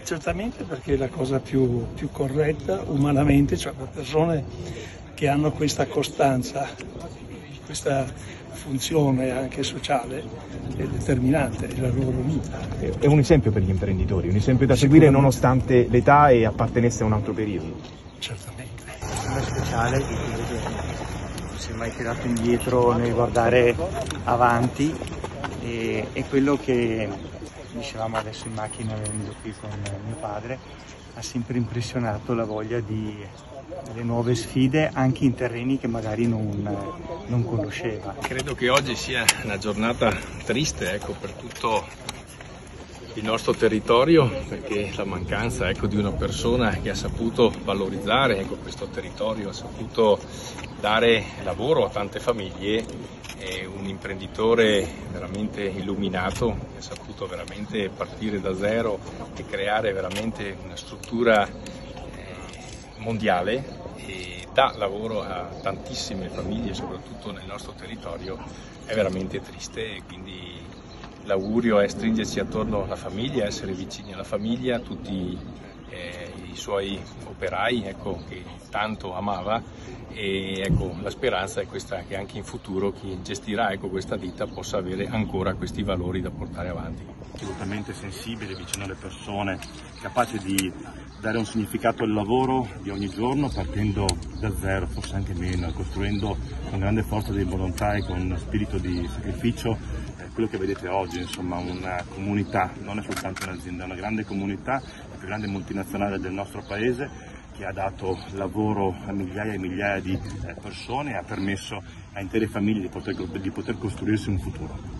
certamente perché è la cosa più corretta umanamente, cioè per persone che hanno questa costanza, questa funzione anche sociale è determinante nella loro vita. È un esempio per gli imprenditori, un esempio da seguire nonostante l'età e appartenesse a un altro periodo. Certamente. È speciale che non si è mai tirato indietro nel guardare avanti e quello che dicevamo adesso in macchina venendo qui con mio padre, ha sempre impressionato la voglia delle nuove sfide anche in terreni che magari non conosceva. Credo che oggi sia una giornata triste, ecco, per tutto il nostro territorio, perché la mancanza, ecco, di una persona che ha saputo valorizzare, ecco, questo territorio, ha saputo dare lavoro a tante famiglie, è un imprenditore veramente illuminato, che ha saputo veramente partire da zero e creare veramente una struttura mondiale e dà lavoro a tantissime famiglie, soprattutto nel nostro territorio. È veramente triste e quindi l'augurio è stringersi attorno alla famiglia, essere vicini alla famiglia, a tutti i suoi operai, ecco, che tanto amava, e ecco, la speranza è questa, che anche in futuro chi gestirà, ecco, questa ditta possa avere ancora questi valori da portare avanti. Assolutamente sensibile, vicino alle persone, capace di dare un significato al lavoro di ogni giorno partendo da zero, forse anche meno, costruendo con grande forza di volontà e con spirito di sacrificio quello che vedete oggi, insomma, una comunità, non è soltanto un'azienda, è una grande comunità, la più grande multinazionale del nostro paese, che ha dato lavoro a migliaia e migliaia di persone e ha permesso a intere famiglie di poter costruirsi un futuro.